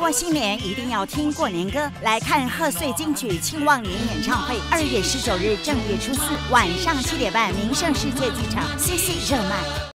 过新年一定要听过年歌，来看贺岁金曲庆旺年演唱会。2月19日正月初4晚上7点半，民盛世界剧场，嬉戏热卖。